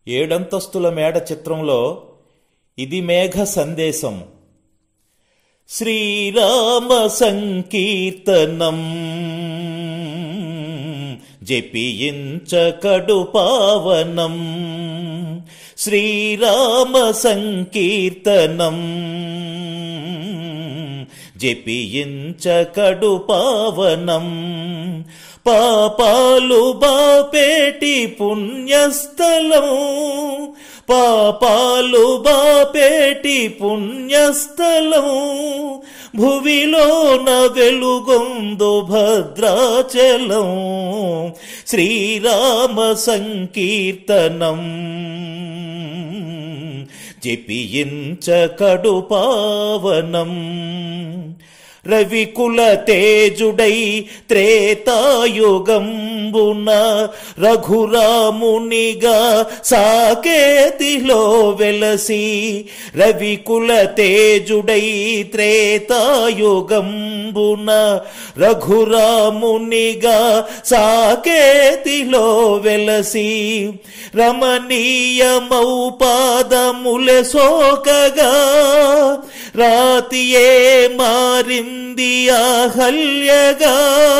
ఏడంతస్తుల మేడ చిత్రంలో ఇది మేఘ సందేశం. శ్రీరామ సంకీర్తనం జపించకడు పావనం. శ్రీరామ సంకీర్తనం జపించకడు పావనం. పాపాలు బాపేటి పుణ్యస్థలం, పాపాలు బాపేటి పుణ్యస్థలం. భువిలోన వెలుగొందు భద్రాచలం. శ్రీరామ సంకీర్తనం జపించకడు పావనం. రవికుల తేజుడై త్రేతాయుగంబున రఘురామునిగా సాకేతిలో వెలసి. రవికుల తేజుడై త్రేతాయుగంబున రఘురామునిగా సాకేతిలో వెలసి. రమణీయమౌ పాదములె సోకగా రాతియే మారింది అహల్యగా.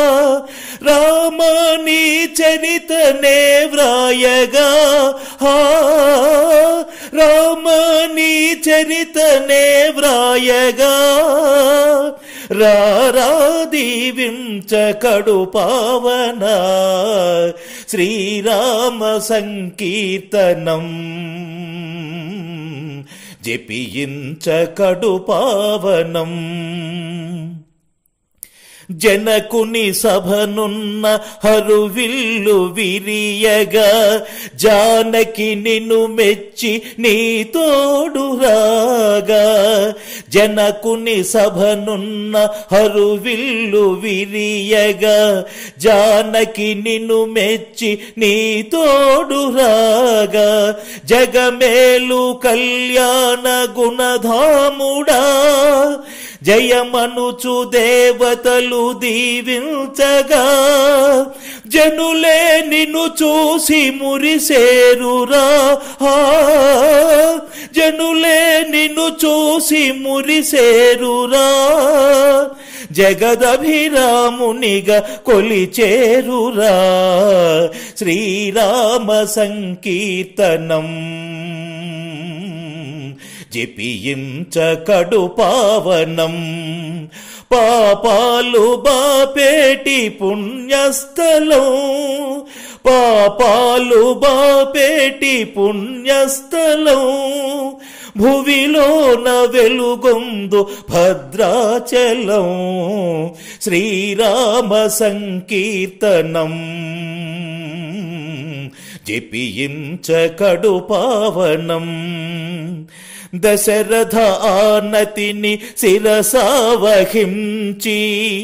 రామని చరితనే వ్రాయగా, రామని చరితనే వ్రాయగా. రారాదీవించకడు పావన. శ్రీరామ సంకీర్తనం జపించకడు పావనం. జనకుని సభనున్న హరువిల్లు విరియగా జానకి నిన్ను మెచ్చి నీ తోడు రాగా. జనకుని సభనున్న హరువిల్లు విరియగా జానకి నిన్ను మెచ్చి నీ తోడు రాగా. జగమేలు కళ్యాణ గుణధాముడా జయమనుచు దేవతలు దీవించగా. జనులే నిన్ను చూసి మురిసేరురా, జనులే నిన్ను చూసి మురిసేరురా. జగదభిరామునిగా కొలిచేరురా. శ్రీరామ సంకీర్తనం జపించకడు పావనం. పాపాలు బాపేటి పుణ్యస్థలం, పాపాలు బాపేటి పుణ్యస్థలం. భువిలోన వెలుగొందు భద్రాచలం. శ్రీరామ సంకీర్తనం జపించకడు పావనం. దశరథ ఆనతిని శిరసావహించి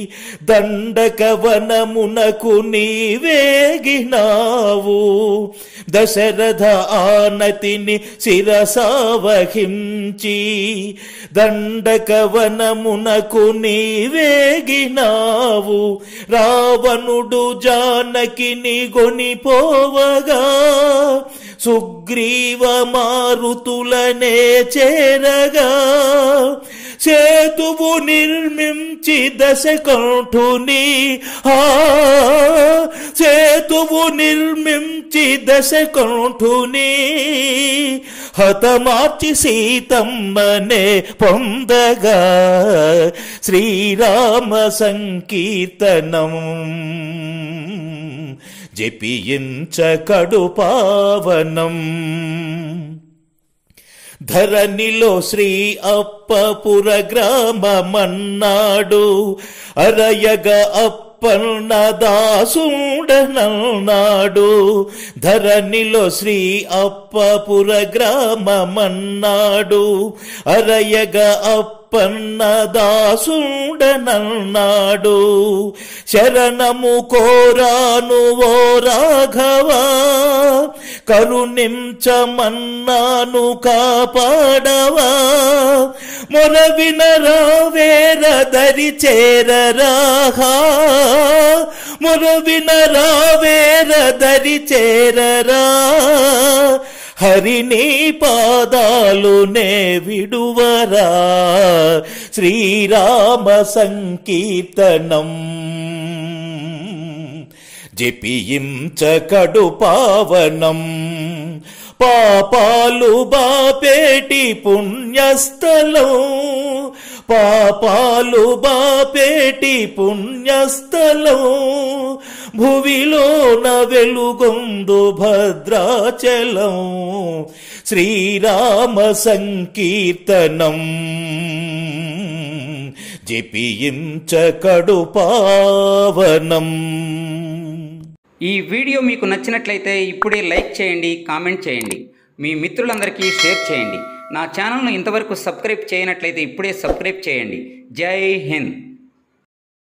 దండకవనమునకు నీవేగినావు. దశరథ ఆనతిని శిరసావహించి దండకవనమునకు నీవేగినావు. రావణుడు జానకిని గొనిపోవగా సుగ్రీవ మారుతులనే చేరగా. సేతువు నిర్మించి దశకంఠుని, సేతువు నిర్మించి దశకంఠుని హతమార్చి సీతమ్మనే పొందగా. శ్రీరామ సంకీర్తనం జపించకడు పావనం. ధరణిలో శ్రీ అప్పపుర గ్రామమన్నాడు అరయగ అప్పన్న దాసుడనన్నాడు. ధరణిలో శ్రీ అప్పపుర గ్రామమన్నాడు అరయగ అప్పన్న దాసుడనన్నాడు. శరణము కోరాను ఓ రాఘవా కరుణించమన్నాను కాపాడవా. మొర వినరావేర దరి చేరరా, మొర వినరావేర దరి చేరరా. హరిని పాదాలునే విడువరా శ్రీరామ సంకీర్తనం జపించకడు పావనం పాపాలు బాపేటి పుణ్యస్థలం పాపాలు బాపేటి పుణ్యస్థలం భువిలోన వెలుగొందు భద్రాచలం శ్రీరామ సంకీర్తనం జపించకడు పావనం. ఈ వీడియో మీకు నచ్చినట్లయితే ఇప్పుడే లైక్ చేయండి, కామెంట్ చేయండి, మీ మిత్రులందరికీ షేర్ చేయండి. నా ఛానల్ను ఇంతవరకు సబ్స్క్రైబ్ చేయనట్లయితే ఇప్పుడే సబ్స్క్రైబ్ చేయండి. జై హింద్.